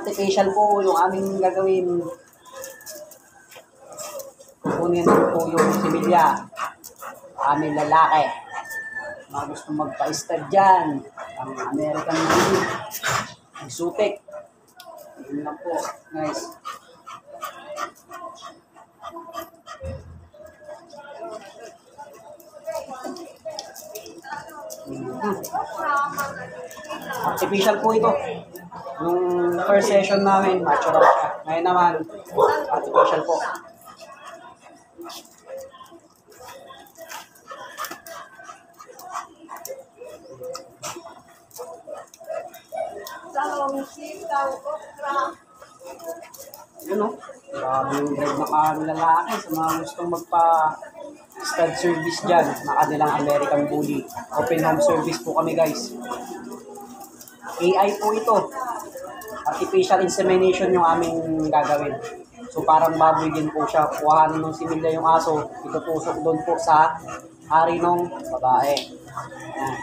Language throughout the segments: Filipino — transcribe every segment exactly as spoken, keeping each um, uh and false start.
artificial po yung aming gagawin. Kukunin po yung similya. Aming lalaki. Mga gusto magpa-stud dyan. Ang American Bully. Exotic. Yun lang po. Nice. Hmm. Artificial po ito. Yung first session namin, natural siya. Ngayon naman, artificial po. Yun o. Grabe yung drive na kami lalaki sa mga gustong magpa-stud service dyan na kanilang American Bully. Open home service po kami guys. A I po ito. Artificial insemination yung aming gagawin. So parang baboy din po siya. Kuhanin ng similya yung aso. Itutusok doon po sa hari ng babae. Ayan.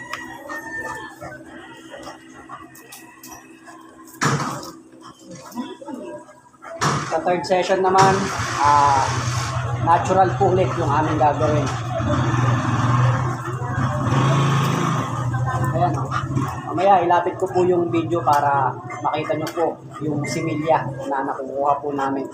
Sa third session naman, uh, natural po ulit yung aming gagawin. Ayan. Mamaya ilapit ko po yung video para makita nyo po yung similya na nakukuha po namin.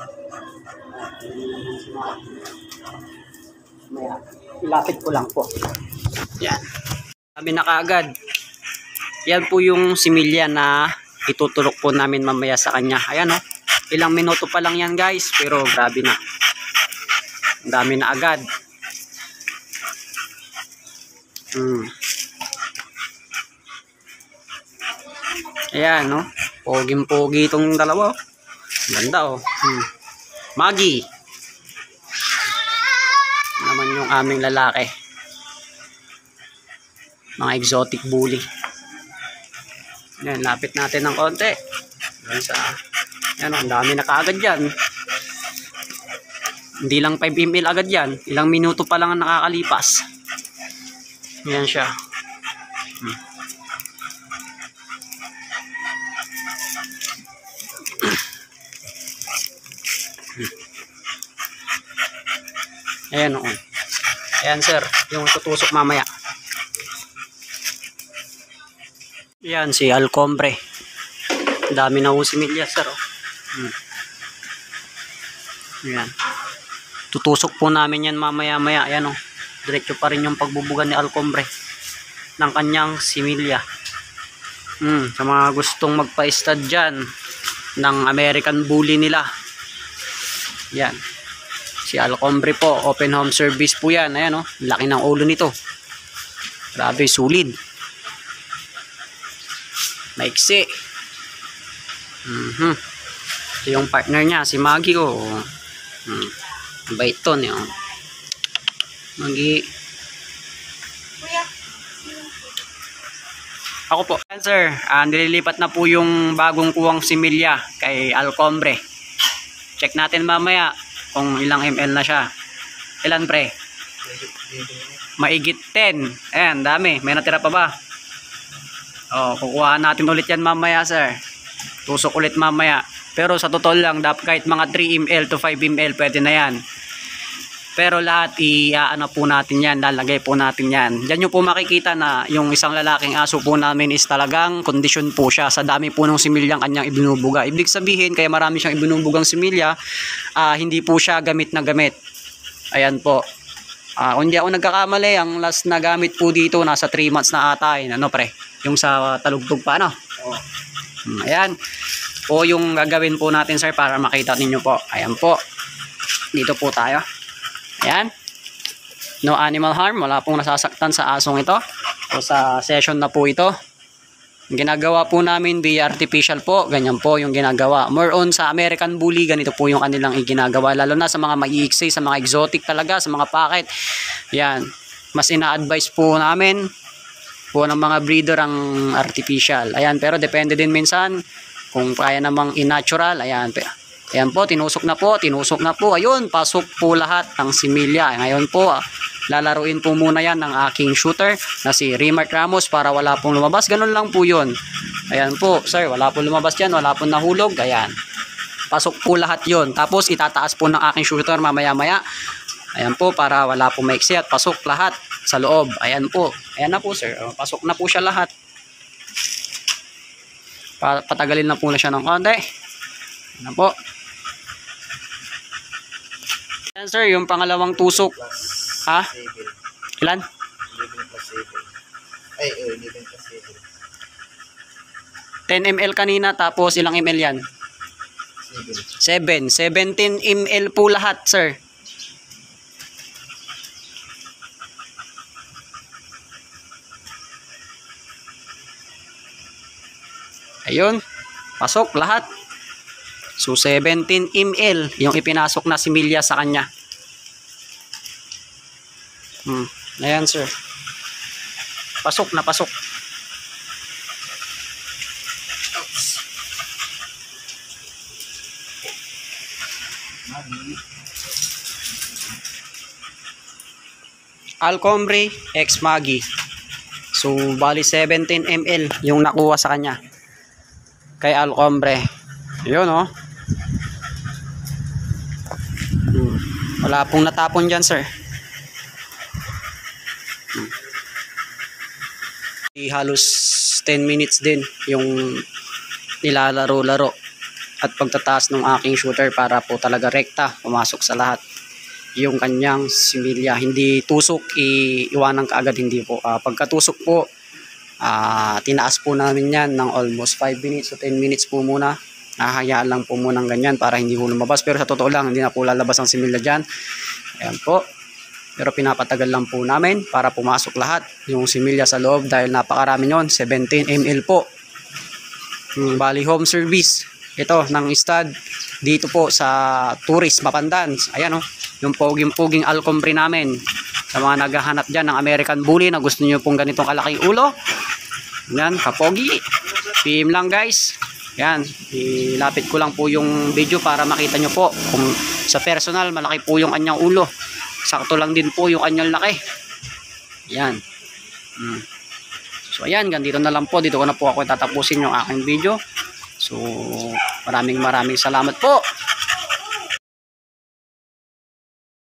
Mamaya ilapit ko lang po. Yan. Sabi na kaagad. Yan po yung similya na itutulok po namin mamaya sa kanya. Ayan o. Oh. Ilang minuto pa lang yan guys. Pero grabe na. Ang dami na agad. Hmm. Ayan no. Poging-pogi itong dalawa. Ganda o. Oh. Hmm. Maggie. Naman yung aming lalaki. Mga exotic bully. Ayan, lapit natin ng konti. Ayan sa... Ayan, ang dami na kaagad yan. Hindi lang five milliliters agad yan. Ilang minuto pa lang ang nakakalipas. Ayan siya. Hmm. Ayan o. Ayan sir, yung tutusok mamaya. Ayan si Alcombre. Dami na ho similya sir o. Hmm. Ayan. Tutusok po namin yan mamaya maya. Ayan o. Diretso pa rin yung pagbubugan ni Alcombre ng kanyang similya. Hmm. Sa mga gustong magpa-stud dyan ng American Bully nila. Yan. Si Alcombre po. Open home service po yan. Ayan o. Laki ng ulo nito. Grabe. Sulit. Maiksi. Mhm. Ito yung partner niya, si Maggie oh. Hmm. Bait to niyo. Maggie. Kuya. Ako po, sir. Uh, nililipat na po yung bagong kuwang similya kay Alcombre. Check natin mamaya kung ilang ml na siya. Ilan pre? Maigit ten. Ayan, dami. May natira pa ba? Oh, kukuha natin ulit yan mamaya, sir. Tusok ulit mamaya. Pero sa totoo lang, dapat kahit mga three milliliters to five milliliters, pwede na yan. Pero lahat, i-ano po natin yan. Lalagay po natin yan. Diyan nyo po makikita na yung isang lalaking aso po namin is talagang kondisyon po siya. Sa dami po ng similyang kanyang ibinubuga. Ibig sabihin, kaya marami siyang ibinubugang similya, uh, hindi po siya gamit na gamit. Ayan po. Uh, kung di ako nagkakamali, ang last na gamit po dito, nasa three months na ata. Ano pre? Yung sa talugtog pa, ano? Oh. Ayan. Po yung gagawin po natin, sir, para makita ninyo po. Ayan po. Dito po tayo. Ayan. No animal harm. Wala pong nasasaktan sa asong ito. O sa session na po ito. Ginagawa po namin via artificial po. Ganyan po yung ginagawa. More on sa American Bully, ganito po yung kanilang iginagawa. Lalo na sa mga maiiksi, sa mga exotic talaga, sa mga packet. Ayan. Mas ina-advise po namin po ng mga breeder ang artificial. Ayan, pero depende din minsan kung kaya namang in-natural. Ayan, ayan po, tinusok na po, tinusok na po. Ayun, pasok po lahat ng similya. Ngayon po, lalaruin po muna yan ng aking shooter na si Remart Ramos para wala pong lumabas. Ganun lang po yun. Ayan po, sir, wala po lumabas dyan, wala po nahulog. Ayan. Pasok po lahat yon. Tapos itataas po ng aking shooter mamaya-maya. Ayan po, para wala po maiksi at pasok lahat sa loob. Ayan po. Ayan na po, sir. Pasok na po siya lahat. Patagalin na po na siya ng konti. Ayan na po. Ayan, sir, yung pangalawang tusok. Ha? Ilan? Ay, oh, eleven plus seven. ten milliliters kanina, tapos ilang ml yan? seven. seven. seventeen milliliters po lahat, sir. Ayun. Pasok lahat. So, seventeen milliliters yung ipinasok na similya sa kanya. Hmm. Ayan, sir. Pasok na pasok. Alcombre X Maggi. So, bali seventeen milliliters yung nakuha sa kanya. Kay Alcombre. Yun, oh. Hmm. Wala pong natapon dyan, sir. Hmm. Halos ten minutes din yung nilalaro-laro at pagtataas ng aking shooter para po talaga rekta, pumasok sa lahat yung kanyang similya. Hindi tusok, iiwanan ka agad, hindi po. Uh, pagkatusok po, uh, tinaas po namin yan ng almost five minutes o ten minutes po muna. Nahahayaan lang po muna ng ganyan para hindi po lumabas. Pero sa totoo lang, hindi na po lalabas ang similya dyan. Ayan po. Pero pinapatagal lang po namin para pumasok lahat yung similya sa loob dahil napakarami nyon. seventeen milliliters po. Hmm, bali home service. Ito, ng stud. Dito po sa Tourist, Mapandan. Ayan, oh. Yung poging-poging Alcombre namin. Sa mga naghahanap dyan ng American Bully na gusto nyo pong ganitong kalaking ulo. Yan, kapogi. P M lang, guys. Yan, ilapit ko lang po yung video para makita nyo po kung sa personal malaki po yung kanyang ulo. Sakto lang din po yung kanyang laki. Yan. Hmm. So ayan, ganito na lang po. Dito ko na po ako tatapusin yung aking video. So maraming maraming salamat po.